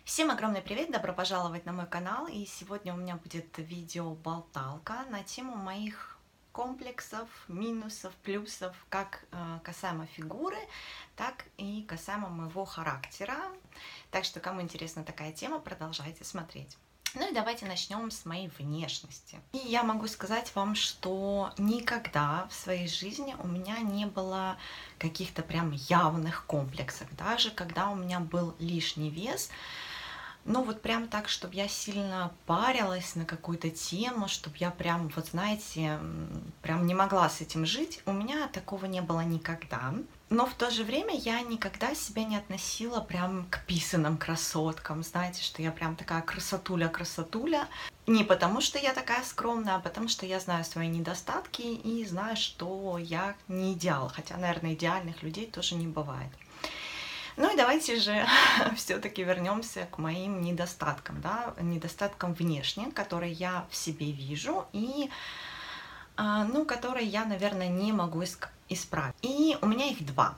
Всем огромный привет, добро пожаловать на мой канал. И сегодня у меня будет видео-болталка на тему моих комплексов, минусов, плюсов, как касаемо фигуры, так и касаемо моего характера. Так что, кому интересна такая тема, продолжайте смотреть. Ну и давайте начнем с моей внешности. И я могу сказать вам, что никогда в своей жизни у меня не было каких-то прям явных комплексов. Даже когда у меня был лишний вес, ну вот прям так, чтобы я сильно парилась на какую-то тему, чтобы я прям, вот знаете, прям не могла с этим жить, у меня такого не было никогда. Но в то же время я никогда себя не относила прям к писаным красоткам, знаете, что я прям такая красотуля-красотуля. Не потому, что я такая скромная, а потому, что я знаю свои недостатки и знаю, что я не идеал, хотя, наверное, идеальных людей тоже не бывает. Ну и давайте же все-таки вернемся к моим недостаткам, да, недостаткам внешне, которые я в себе вижу и, ну, которые я, наверное, не могу исправить. И у меня их два.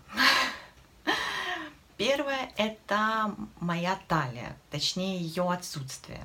Первое – это моя талия, точнее ее отсутствие.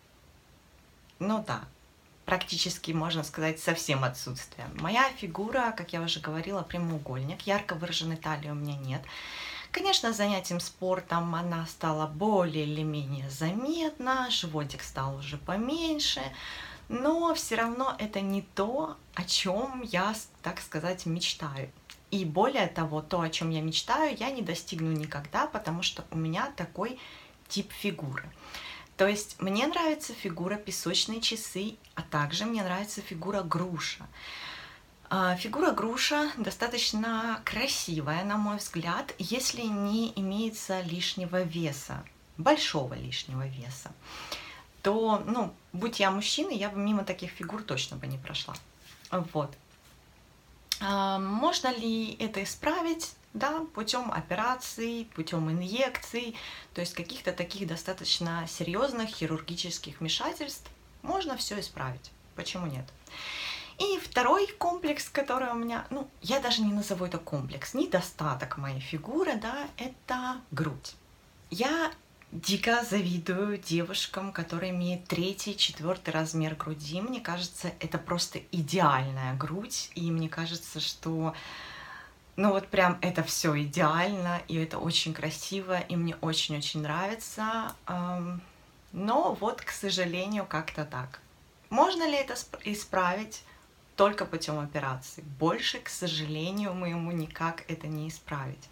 Ну да, практически, можно сказать, совсем отсутствие. Моя фигура, как я уже говорила, прямоугольник, ярко выраженной талии у меня нет. Конечно, с занятием спортом она стала более или менее заметна, животик стал уже поменьше, но все равно это не то, о чем я, так сказать, мечтаю. И более того, то, о чем я мечтаю, я не достигну никогда, потому что у меня такой тип фигуры. То есть мне нравится фигура песочные часы, а также мне нравится фигура груша. Фигура груша достаточно красивая, на мой взгляд, если не имеется лишнего веса, большого лишнего веса, то, ну, будь я мужчиной, я бы мимо таких фигур точно бы не прошла. Вот. Можно ли это исправить? Да, путем операций, путем инъекций, то есть каких-то таких достаточно серьезных хирургических вмешательств можно все исправить. Почему нет? И второй комплекс, который у меня, ну, я даже не назову это комплекс, недостаток моей фигуры, да, это грудь. Я дико завидую девушкам, которые имеют 3-4 размер груди. Мне кажется, это просто идеальная грудь, и мне кажется, что, ну вот прям это все идеально, и это очень красиво, и мне очень-очень нравится. Но вот, к сожалению, как-то так. Можно ли это исправить? Только путем операции. Больше, к сожалению, моему никак это не исправить.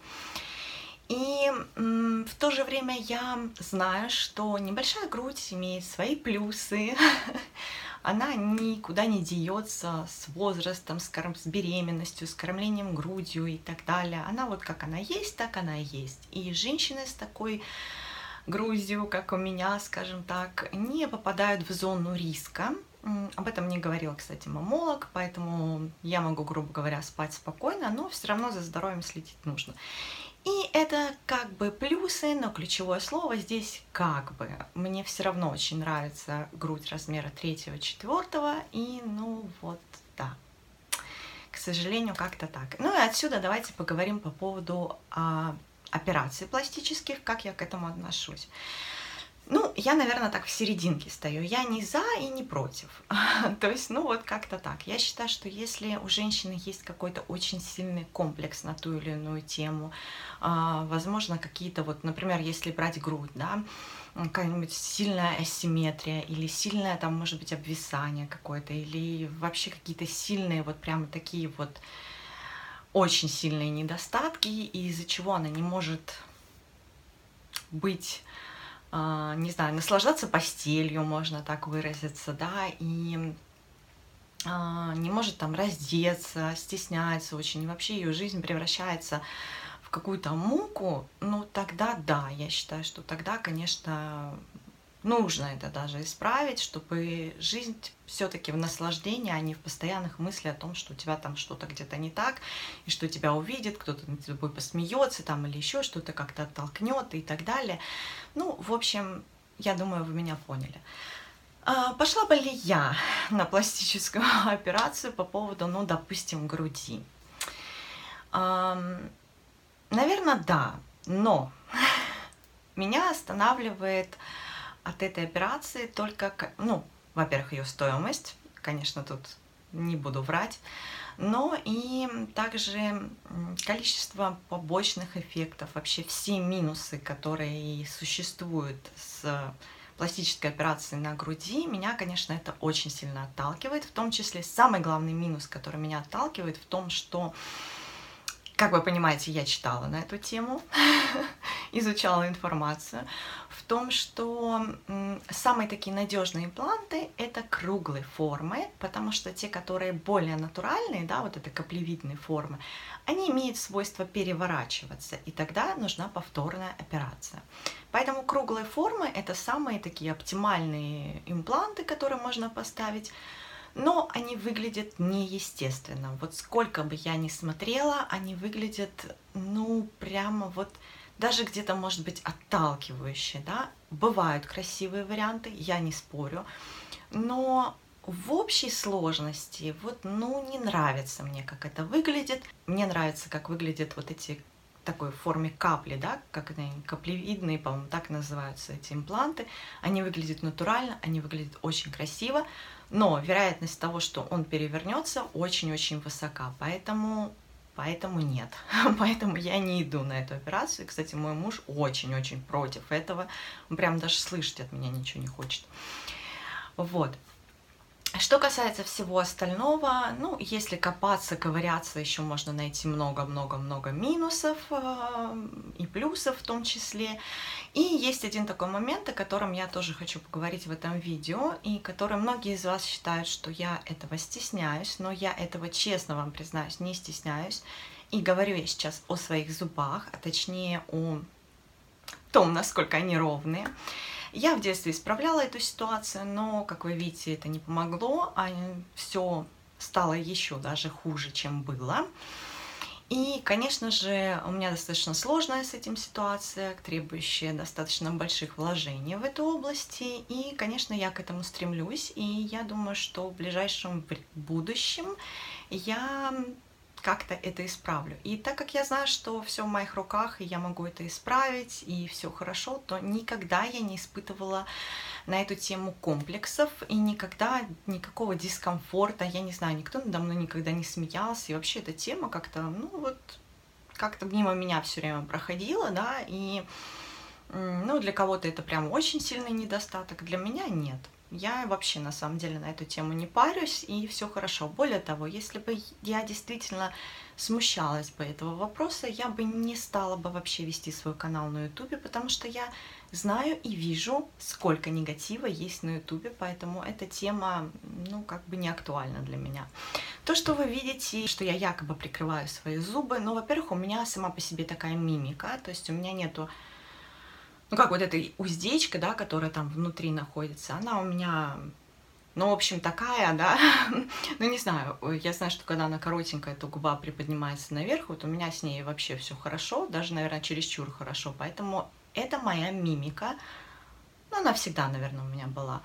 И в то же время я знаю, что небольшая грудь имеет свои плюсы. Она никуда не деется с возрастом, с беременностью, с кормлением грудью и так далее. Она вот как она есть, так она и есть. И женщины с такой грудью, как у меня, скажем так, не попадают в зону риска. Об этом мне говорил, кстати, мамолог, поэтому я могу, грубо говоря, спать спокойно, но все равно за здоровьем следить нужно. И это как бы плюсы, но ключевое слово здесь как бы. Мне все равно очень нравится грудь размера 3-4, и ну вот, да. К сожалению, как-то так. Ну и отсюда давайте поговорим по поводу операций пластических, как я к этому отношусь. Ну, я, наверное, так в серединке стою. Я не за и не против. То есть, ну вот как-то так. Я считаю, что если у женщины есть какой-то очень сильный комплекс на ту или иную тему, возможно, какие-то вот, например, если брать грудь, да, какая-нибудь сильная асимметрия или сильное там, может быть, обвисание какое-то, или вообще какие-то сильные вот прямо такие вот очень сильные недостатки, из-за чего она не может быть, не знаю, наслаждаться постелью, можно так выразиться, да, и не может там раздеться, стесняется очень, и вообще ее жизнь превращается в какую-то муку, ну тогда да, я считаю, что тогда, конечно, нужно это даже исправить, чтобы жизнь все-таки в наслаждении, а не в постоянных мыслях о том, что у тебя там что-то где-то не так, и что тебя увидит, кто-то над тобой посмеется там или еще что-то как-то оттолкнет и так далее. Ну, в общем, я думаю, вы меня поняли. Пошла бы ли я на пластическую операцию по поводу, ну, допустим, груди? Наверное, да, но Меня останавливает от этой операции только, ну, во-первых, ее стоимость, конечно, тут не буду врать, но и также количество побочных эффектов, вообще все минусы, которые существуют с пластической операции на груди, меня, конечно, это очень сильно отталкивает, в том числе самый главный минус, который меня отталкивает, в том, что, как вы понимаете, я читала на эту тему, изучала информацию, в том, что самые такие надежные импланты это круглой формы, потому что те, которые более натуральные, да, вот это каплевидные формы, они имеют свойство переворачиваться, и тогда нужна повторная операция. Поэтому круглые формы это самые такие оптимальные импланты, которые можно поставить, но они выглядят неестественно. Вот сколько бы я ни смотрела, они выглядят, ну, прямо вот даже где-то, может быть, отталкивающие, да. Бывают красивые варианты, я не спорю, но в общей сложности, вот, ну, не нравится мне, как это выглядит. Мне нравится, как выглядят вот эти такой форме капли, да, как они, каплевидные, по-моему, так называются эти импланты. Они выглядят натурально, они выглядят очень красиво, но вероятность того, что он перевернется, очень-очень высока, поэтому нет. Поэтому я не иду на эту операцию. И, кстати, мой муж очень-очень против этого. Он прям даже слышать от меня ничего не хочет. Вот. Что касается всего остального, ну, если копаться, ковыряться, еще можно найти много-много-много минусов и плюсов в том числе. И есть один такой момент, о котором я тоже хочу поговорить в этом видео, и который многие из вас считают, что я этого стесняюсь, но я этого, честно вам признаюсь, не стесняюсь. И говорю я сейчас о своих зубах, а точнее о том, насколько они ровные. Я в детстве исправляла эту ситуацию, но, как вы видите, это не помогло, а все стало еще даже хуже, чем было. И, конечно же, у меня достаточно сложная с этим ситуация, требующая достаточно больших вложений в эту область. И, конечно, я к этому стремлюсь, и я думаю, что в ближайшем будущем я как-то это исправлю. И так как я знаю, что все в моих руках, и я могу это исправить, и все хорошо, то никогда я не испытывала на эту тему комплексов, и никогда никакого дискомфорта, я не знаю, никто надо мной никогда не смеялся, и вообще эта тема как-то, ну вот, как-то мимо меня все время проходила, да, и, ну, для кого-то это прям очень сильный недостаток, для меня нет. Я вообще на самом деле на эту тему не парюсь, и все хорошо. Более того, если бы я действительно смущалась бы этого вопроса, я бы не стала бы вообще вести свой канал на ютубе, потому что я знаю и вижу, сколько негатива есть на ютубе, поэтому эта тема, ну, как бы не актуальна для меня. То, что вы видите, что я якобы прикрываю свои зубы, ну, во-первых, у меня сама по себе такая мимика, то есть у меня нету, ну, как вот эта уздечка, да, которая там внутри находится, она у меня, ну, в общем, такая, да, ну, не знаю, я знаю, что когда она коротенькая, то губа приподнимается наверх, вот у меня с ней вообще все хорошо, даже, наверное, чересчур хорошо, поэтому это моя мимика, ну, она всегда, наверное, у меня была.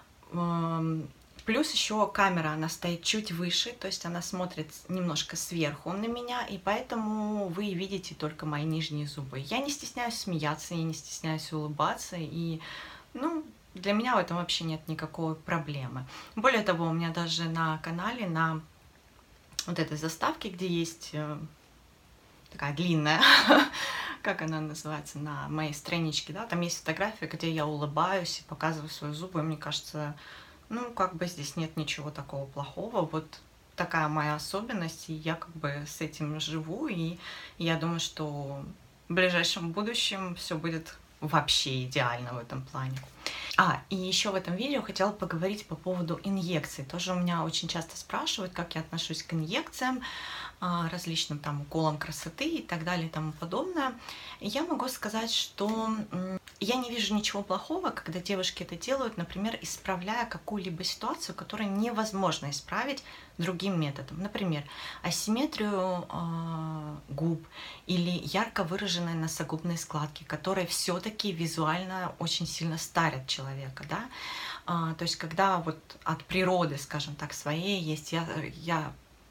Плюс еще камера, она стоит чуть выше, то есть она смотрит немножко сверху на меня, и поэтому вы видите только мои нижние зубы. Я не стесняюсь смеяться, я не стесняюсь улыбаться, и, ну, для меня в этом вообще нет никакой проблемы. Более того, у меня даже на канале, на вот этой заставке, где есть такая длинная, как она называется, на моей страничке, да, там есть фотография, где я улыбаюсь и показываю свои зубы, и мне кажется, ну, как бы здесь нет ничего такого плохого, вот такая моя особенность, и я как бы с этим живу, и я думаю, что в ближайшем будущем все будет вообще идеально в этом плане. И еще в этом видео хотела поговорить по поводу инъекций. Тоже у меня очень часто спрашивают, как я отношусь к инъекциям, различным там уколам красоты и так далее и тому подобное. И я могу сказать, что я не вижу ничего плохого, когда девушки это делают, например, исправляя какую-либо ситуацию, которую невозможно исправить другим методом. Например, асимметрию губ или ярко выраженные носогубные складки, которые все-таки визуально очень сильно старят человека, да. То есть когда вот от природы, скажем так, своей есть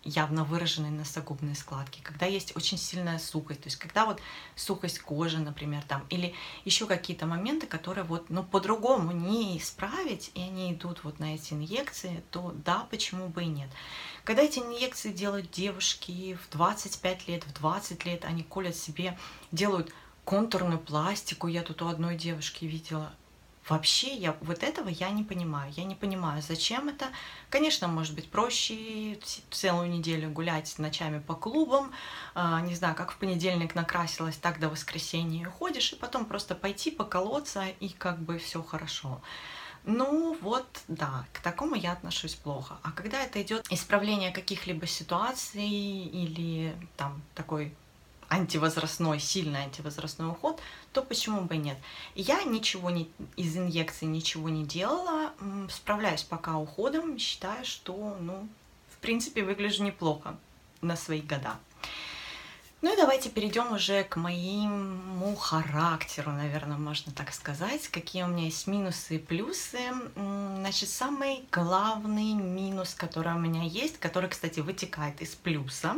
явно выраженные носогубные складки, когда есть очень сильная сухость, то есть когда вот сухость кожи, например, там, или еще какие-то моменты, которые вот, ну, по-другому не исправить, и они идут вот на эти инъекции, то да, почему бы и нет. Когда эти инъекции делают девушки в 25 лет, в 20 лет, они колят себе, делают контурную пластику, я тут у одной девушки видела. Вообще, вот этого я не понимаю. Я не понимаю, зачем это. Конечно, может быть проще целую неделю гулять ночами по клубам. Не знаю, как в понедельник накрасилась, так до воскресенья ходишь, и потом просто пойти поколоться, и как бы все хорошо. Ну вот, да, к такому я отношусь плохо. А когда это идет исправление каких-либо ситуаций или там такой антивозрастной, сильный антивозрастной уход, то почему бы и нет? Я ничего не, из инъекций ничего не делала, справляюсь пока уходом, считаю, что, ну, в принципе, выгляжу неплохо на свои года. Ну и давайте перейдем уже к моему характеру, наверное, можно так сказать. Какие у меня есть минусы и плюсы. Значит, самый главный минус, который у меня есть, который, кстати, вытекает из плюса,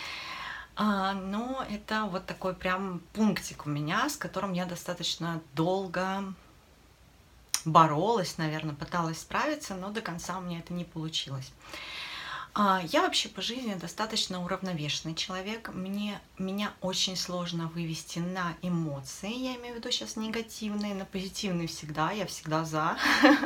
но это вот такой прям пунктик у меня, с которым я достаточно долго боролась, наверное, пыталась справиться, но до конца у меня это не получилось. Я вообще по жизни достаточно уравновешенный человек. Меня очень сложно вывести на эмоции. Я имею в виду сейчас негативные, на позитивные всегда. Я всегда за.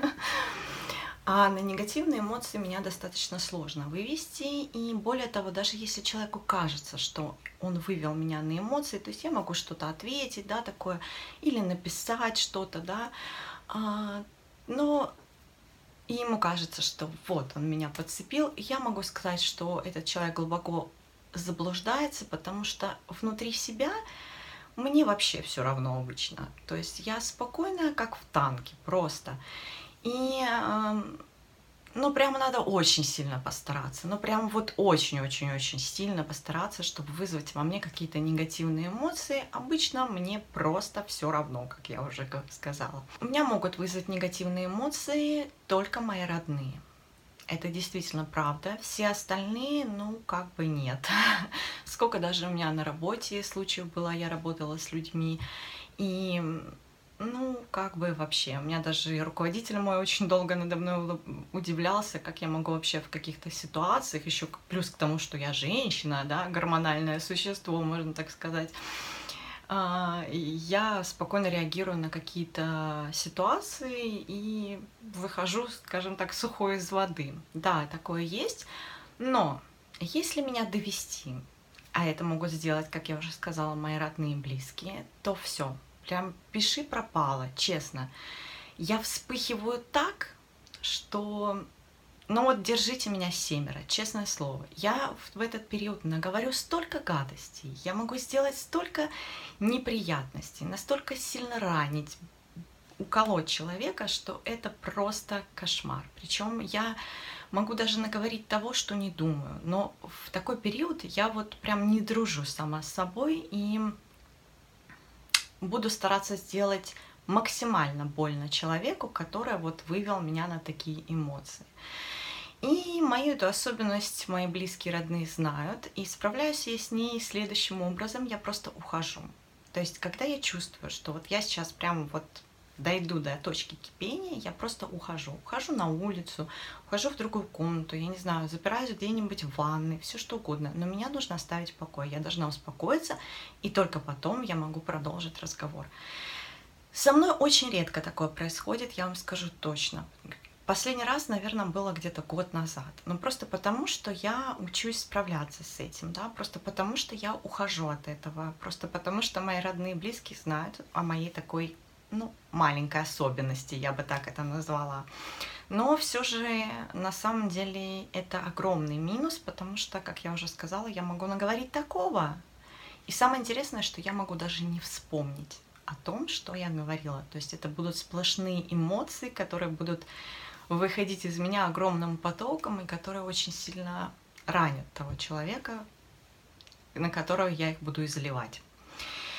А на негативные эмоции меня достаточно сложно вывести. И более того, даже если человеку кажется, что он вывел меня на эмоции, то есть я могу что-то ответить, да, такое, или написать что-то, да, но и ему кажется, что вот он меня подцепил, и я могу сказать, что этот человек глубоко заблуждается, потому что внутри себя мне вообще все равно обычно. То есть я спокойная, как в танке, просто. И ну, прямо надо очень сильно постараться. Ну, прям вот очень-очень-очень сильно постараться, чтобы вызвать во мне какие-то негативные эмоции. Обычно мне просто все равно, как я уже сказала. У меня могут вызвать негативные эмоции только мои родные. Это действительно правда. Все остальные, ну, как бы нет. Сколько даже у меня на работе случаев было, я работала с людьми, и ну, как бы вообще. У меня даже руководитель мой очень долго надо мной удивлялся, как я могу вообще в каких-то ситуациях, еще плюс к тому, что я женщина, да, гормональное существо, можно так сказать, я спокойно реагирую на какие-то ситуации и выхожу, скажем так, сухой из воды. Да, такое есть, но если меня довести, а это могут сделать, как я уже сказала, мои родные и близкие, то все. Прям пиши пропало, честно. Я вспыхиваю так, что... Ну вот держите меня семеро, честное слово. Я в этот период наговорю столько гадостей, я могу сделать столько неприятностей, настолько сильно ранить, уколоть человека, что это просто кошмар. Причем я могу даже наговорить того, что не думаю. Но в такой период я вот прям не дружу сама с собой и буду стараться сделать максимально больно человеку, который вот вывел меня на такие эмоции. И мою эту особенность мои близкие, родные знают, и справляюсь я с ней следующим образом, я просто ухожу. То есть, когда я чувствую, что вот я сейчас прямо вот дойду до точки кипения, я просто ухожу. Ухожу на улицу, ухожу в другую комнату, я не знаю, запираюсь где-нибудь в ванной, все что угодно. Но меня нужно оставить в покое, я должна успокоиться, и только потом я могу продолжить разговор. Со мной очень редко такое происходит, я вам скажу точно. Последний раз, наверное, было где-то год назад. Но просто потому, что я учусь справляться с этим, да, просто потому, что я ухожу от этого, просто потому, что мои родные и близкие знают о моей такой, ну, маленькой особенности, я бы так это назвала. Но все же, на самом деле, это огромный минус, потому что, как я уже сказала, я могу наговорить такого. И самое интересное, что я могу даже не вспомнить о том, что я говорила. То есть это будут сплошные эмоции, которые будут выходить из меня огромным потоком, и которые очень сильно ранят того человека, на которого я их буду изливать.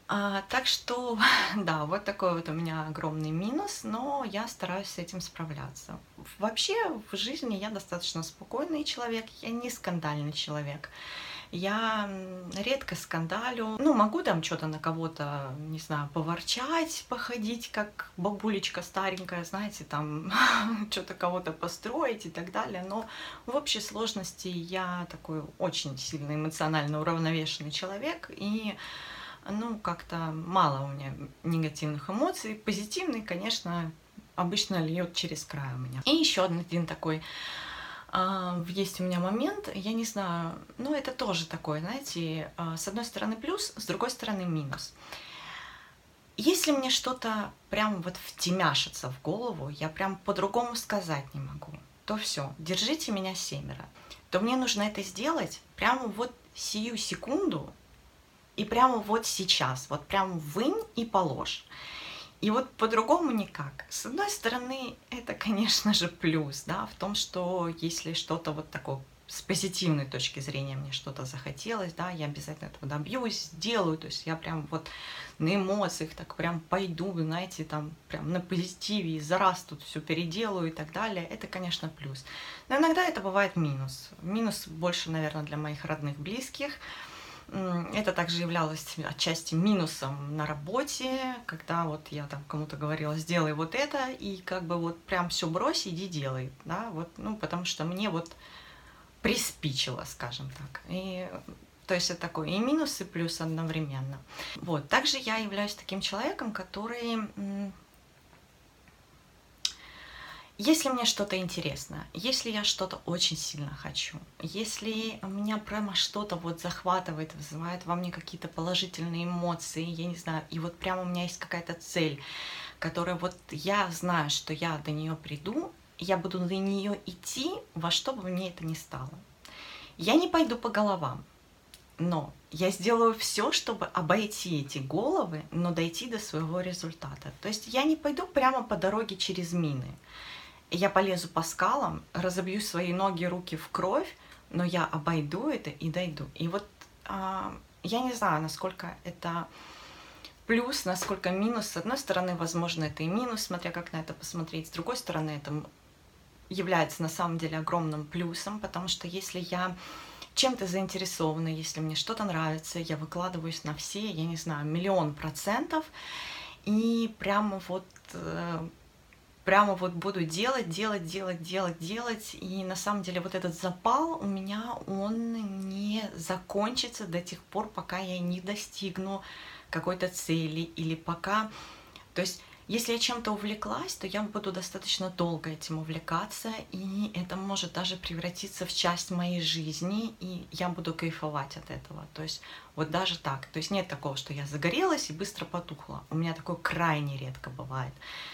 Так что, да, вот такой вот у меня огромный минус, но я стараюсь с этим справляться. Вообще в жизни я достаточно спокойный человек, я не скандальный человек. Я редко скандалю. Ну, могу там что-то на кого-то, не знаю, поворчать, походить, как бабулечка старенькая, знаете, там что-то кого-то построить и так далее. Но в общей сложности я такой очень сильно эмоционально уравновешенный человек. И ну, как-то мало у меня негативных эмоций. Позитивный, конечно, обычно льет через край у меня. И еще один такой есть у меня момент, я не знаю, ну это тоже такое, знаете, с одной стороны плюс, с другой стороны минус. Если мне что-то прям вот втемяшится в голову, я прям по-другому сказать не могу, то все, держите меня семеро, то мне нужно это сделать прямо вот сию секунду и прямо вот сейчас, вот прям вынь и положь. И вот по-другому никак. С одной стороны, это, конечно же, плюс, да, в том, что если что-то вот такое с позитивной точки зрения мне что-то захотелось, да, я обязательно этого добьюсь, сделаю, то есть я прям вот на эмоциях так прям пойду, знаете, там прям на позитиве и за раз тут все переделаю и так далее, это, конечно, плюс. Но иногда это бывает минус. Минус больше, наверное, для моих родных, близких. Это также являлось отчасти минусом на работе, когда вот я там кому-то говорила, сделай вот это, и как бы вот прям все брось, иди делай, да, вот, ну, потому что мне вот приспичило, скажем так. И то есть это такое и минус, и плюс одновременно. Вот, также я являюсь таким человеком, который... Если мне что-то интересно, если я что-то очень сильно хочу, если меня прямо что-то вот захватывает, вызывает во мне какие-то положительные эмоции, я не знаю, и вот прямо у меня есть какая-то цель, которая вот я знаю, что я до нее приду, я буду на нее идти, во что бы мне это ни стало. Я не пойду по головам, но я сделаю все, чтобы обойти эти головы, но дойти до своего результата. То есть я не пойду прямо по дороге через мины. Я полезу по скалам, разобью свои ноги, руки в кровь, но я обойду это и дойду. И вот я не знаю, насколько это плюс, насколько минус. С одной стороны, возможно, это и минус, смотря как на это посмотреть. С другой стороны, это является на самом деле огромным плюсом, потому что если я чем-то заинтересована, если мне что-то нравится, я выкладываюсь на все, я не знаю, 1000000%, и прямо вот буду делать, и на самом деле вот этот запал у меня, он не закончится до тех пор, пока я не достигну какой-то цели или пока... То есть если я чем-то увлеклась, то я буду достаточно долго этим увлекаться, и это может даже превратиться в часть моей жизни, и я буду кайфовать от этого. То есть вот даже так. То есть нет такого, что я загорелась и быстро потухла. У меня такое крайне редко бывает.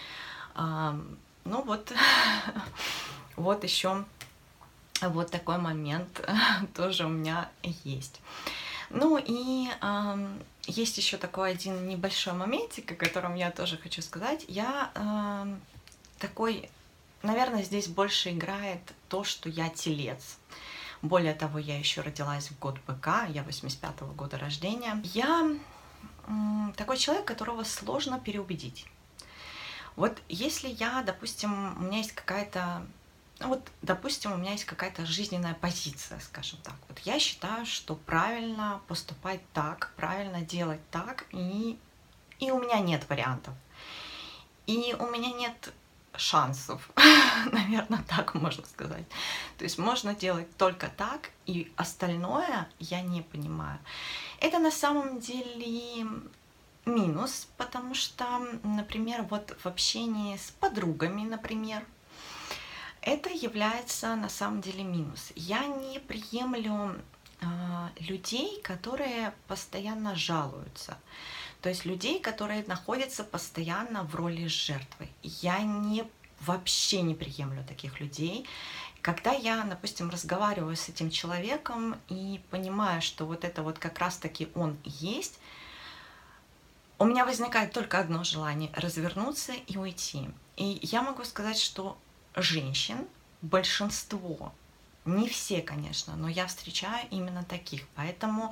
Ну вот, вот еще вот такой момент тоже у меня есть. Ну и есть еще такой один небольшой моментик, о котором я тоже хочу сказать. Я такой, наверное, здесь больше играет то, что я телец. Более того, я еще родилась в год быка, я 85-го года рождения. Я такой человек, которого сложно переубедить. Вот если я, допустим, у меня есть какая-то, ну вот, допустим, у меня есть какая-то жизненная позиция, скажем так. Вот я считаю, что правильно поступать так, правильно делать так, и у меня нет вариантов. И у меня нет шансов, наверное, так можно сказать. То есть можно делать только так, и остальное я не понимаю. Это на самом деле минус, потому что, например, вот в общении с подругами, например, это является на самом деле минус. Я не приемлю людей, которые постоянно жалуются. То есть людей, которые находятся постоянно в роли жертвы. Я вообще не приемлю таких людей. Когда я, допустим, разговариваю с этим человеком и понимаю, что вот это вот как раз-таки он есть, у меня возникает только одно желание – развернуться и уйти. И я могу сказать, что женщин большинство, не все, конечно, но я встречаю именно таких. Поэтому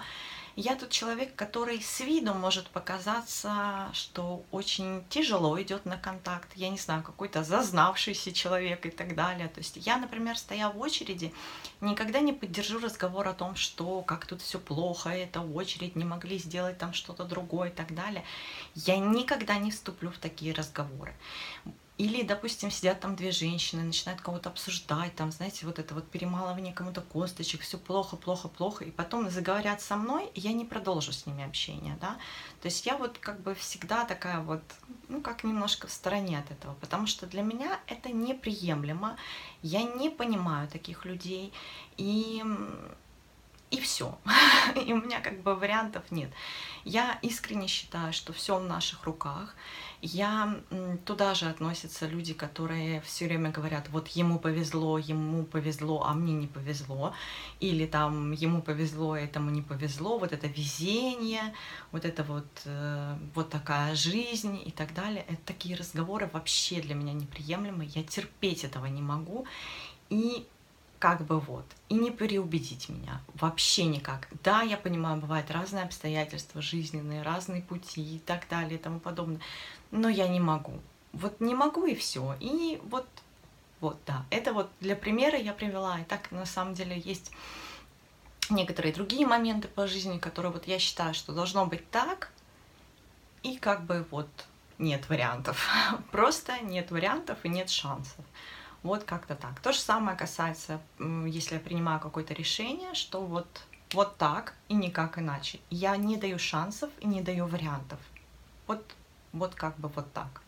Я тот человек, который с виду может показаться, что очень тяжело идет на контакт. Я не знаю, какой-то зазнавшийся человек и так далее. То есть я, например, стоя в очереди, никогда не поддержу разговор о том, что как тут все плохо, это очередь, не могли сделать там что-то другое и так далее. Я никогда не вступлю в такие разговоры. Или, допустим, сидят там две женщины, начинают кого-то обсуждать, там, знаете, вот это вот перемалывание кому-то косточек, все плохо, плохо, плохо, и потом заговорят со мной, и я не продолжу с ними общение, да. То есть я вот как бы всегда такая вот, ну, как немножко в стороне от этого, потому что для меня это неприемлемо, я не понимаю таких людей, и все. И у меня как бы вариантов нет. Я искренне считаю, что все в наших руках. Туда же относятся люди, которые все время говорят, вот ему повезло, а мне не повезло. Или там ему повезло, этому не повезло. Вот это везение, вот это вот такая жизнь и так далее. Это такие разговоры вообще для меня неприемлемы. Я терпеть этого не могу. И как бы вот, и не переубедить меня, вообще никак. Да, я понимаю, бывают разные обстоятельства жизненные, разные пути и так далее и тому подобное, но я не могу. Вот не могу и все. И вот, да, это вот для примера я привела. И так на самом деле есть некоторые другие моменты по жизни, которые вот я считаю, что должно быть так, и как бы вот нет вариантов. Просто нет вариантов и нет шансов. Вот как-то так. То же самое касается, если я принимаю какое-то решение, что вот так и никак иначе. Я не даю шансов и не даю вариантов. Вот как бы вот так.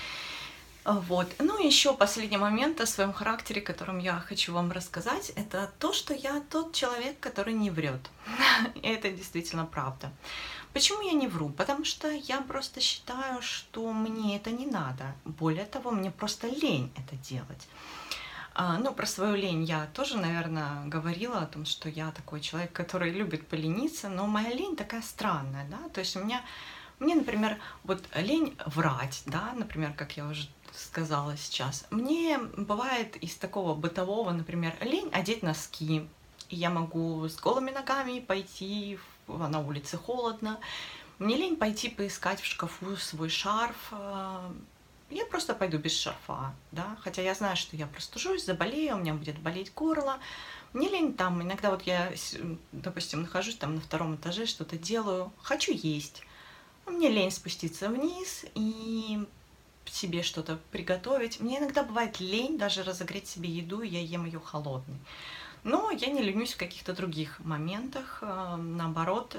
Вот. Ну и еще последний момент о своем характере, которым я хочу вам рассказать, это то, что я тот человек, который не врет. И это действительно правда. Почему я не вру? Потому что я просто считаю, что мне это не надо. Более того, мне просто лень это делать. Ну, про свою лень я тоже, наверное, говорила о том, что я такой человек, который любит полениться, но моя лень такая странная, да, то есть мне, например, вот лень врать, да, например, как я уже сказала сейчас. Мне бывает из такого бытового, например, лень одеть носки, и я могу с голыми ногами пойти, на улице холодно, мне лень пойти поискать в шкафу свой шарф, я просто пойду без шарфа, да, хотя я знаю, что я простужусь, заболею, у меня будет болеть горло, мне лень там, иногда вот я, допустим, нахожусь там на 2-м этаже, что-то делаю, хочу есть, мне лень спуститься вниз и себе что-то приготовить, мне иногда бывает лень даже разогреть себе еду, и я ем ее холодной, но я не ленюсь в каких-то других моментах, наоборот,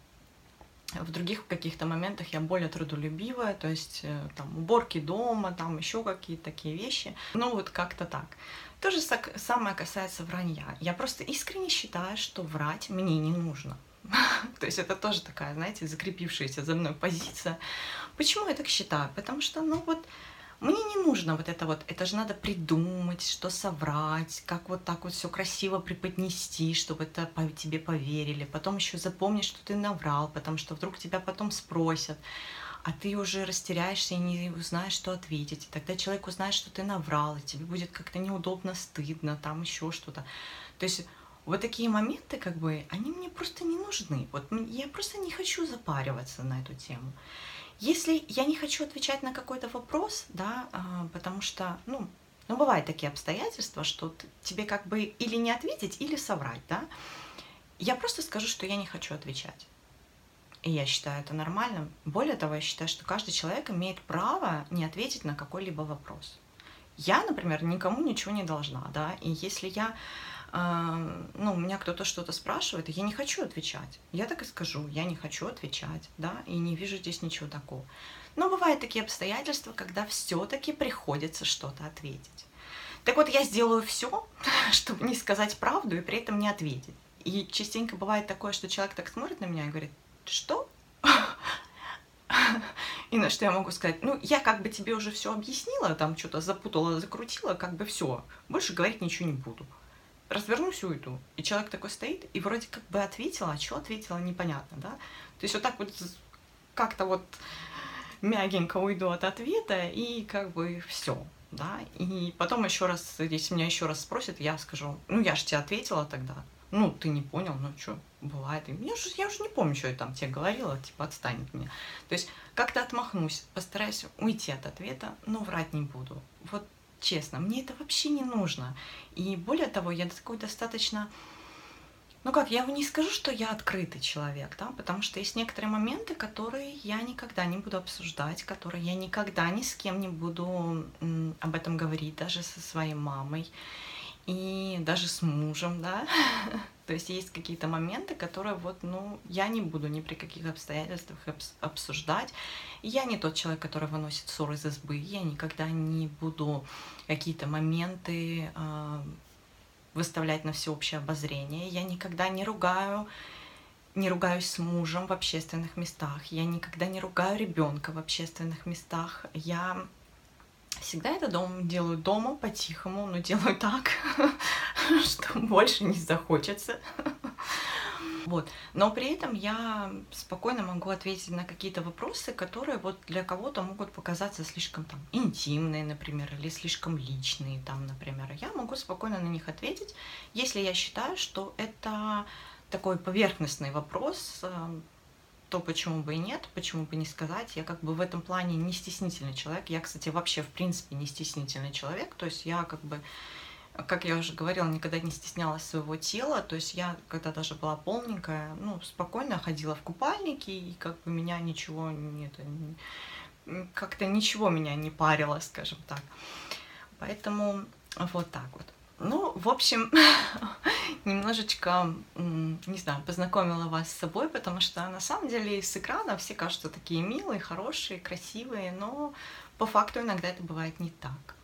в других каких-то моментах я более трудолюбивая, то есть там уборки дома, там еще какие-то такие вещи. Ну вот как-то так. То же самое касается вранья. Я просто искренне считаю, что врать мне не нужно. То есть это тоже такая, знаете, закрепившаяся за мной позиция. Почему я так считаю? Потому что, ну вот, мне не нужно это же надо придумать, что соврать, как вот так вот все красиво преподнести, чтобы это тебе поверили. Потом еще запомни, что ты наврал, потому что вдруг тебя потом спросят, а ты уже растеряешься и не узнаешь, что ответить. И тогда человек узнает, что ты наврал, и тебе будет как-то неудобно, стыдно, там еще что-то. То есть вот такие моменты, как бы, они мне просто не нужны. Вот я просто не хочу запариваться на эту тему. Если я не хочу отвечать на какой-то вопрос, да, потому что, ну, бывают такие обстоятельства, что тебе как бы или не ответить, или соврать, да, я просто скажу, что я не хочу отвечать. И я считаю это нормальным. Более того, я считаю, что каждый человек имеет право не ответить на какой-либо вопрос. Я, например, никому ничего не должна, да, и если у меня кто-то что-то спрашивает, и я не хочу отвечать. Я так и скажу, я не хочу отвечать, да, и не вижу здесь ничего такого. Но бывают такие обстоятельства, когда все-таки приходится что-то ответить. Так вот, я сделаю все, чтобы не сказать правду и при этом не ответить. И частенько бывает такое, что человек так смотрит на меня и говорит, что? И на что я могу сказать, ну, я как бы тебе уже все объяснила, там что-то запутала, закрутила, как бы все, больше говорить ничего не буду. Развернусь и уйду. И человек такой стоит, и вроде как бы ответила, а что ответила, непонятно, да? То есть вот так вот как-то вот мягенько уйду от ответа, и как бы все, да? И потом еще раз, если меня еще раз спросят, я скажу, ну я же тебе ответила тогда, Ну, ты не понял, ну что, бывает. И я уже не помню, что я там тебе говорила, типа, отстань от меня. То есть как-то отмахнусь, постараюсь уйти от ответа, но врать не буду. Вот честно, мне это вообще не нужно. И более того, я такой достаточно... Ну как, я не скажу, что я открытый человек, да, потому что есть некоторые моменты, которые я никогда не буду обсуждать, которые я никогда ни с кем не буду об этом говорить, даже со своей мамой и даже с мужем, да. То есть есть какие-то моменты, которые вот, ну, я не буду ни при каких обстоятельствах обсуждать. Я не тот человек, который выносит ссоры из избы, я никогда не буду какие-то моменты выставлять на всеобщее обозрение. Я никогда не ругаюсь с мужем в общественных местах. Я никогда не ругаю ребенка в общественных местах. Я всегда это делаю дома по-тихому, но делаю так, что больше не захочется. Вот. Но при этом я спокойно могу ответить на какие-то вопросы, которые вот для кого-то могут показаться слишком там интимные, например, или слишком личные, там, например. Я могу спокойно на них ответить, если я считаю, что это такой поверхностный вопрос, то почему бы и нет, почему бы не сказать. Я как бы в этом плане не стеснительный человек. Я, кстати, вообще в принципе не стеснительный человек. То есть я как бы, как я уже говорила, никогда не стеснялась своего тела. То есть я, когда даже была полненькая, ну, спокойно ходила в купальнике, и как бы меня ничего не... Как-то ничего меня не парило, скажем так. Поэтому вот так вот. Ну, в общем, немножечко, не знаю, познакомила вас с собой, потому что на самом деле с экрана все кажутся такие милые, хорошие, красивые, но по факту иногда это бывает не так.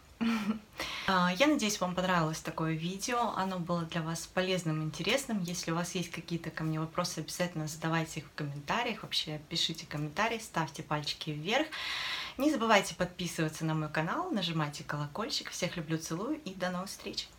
Я надеюсь, вам понравилось такое видео, оно было для вас полезным, интересным. Если у вас есть какие-то ко мне вопросы, обязательно задавайте их в комментариях, вообще пишите комментарии, ставьте пальчики вверх. Не забывайте подписываться на мой канал, нажимайте колокольчик. Всех люблю, целую и до новых встреч!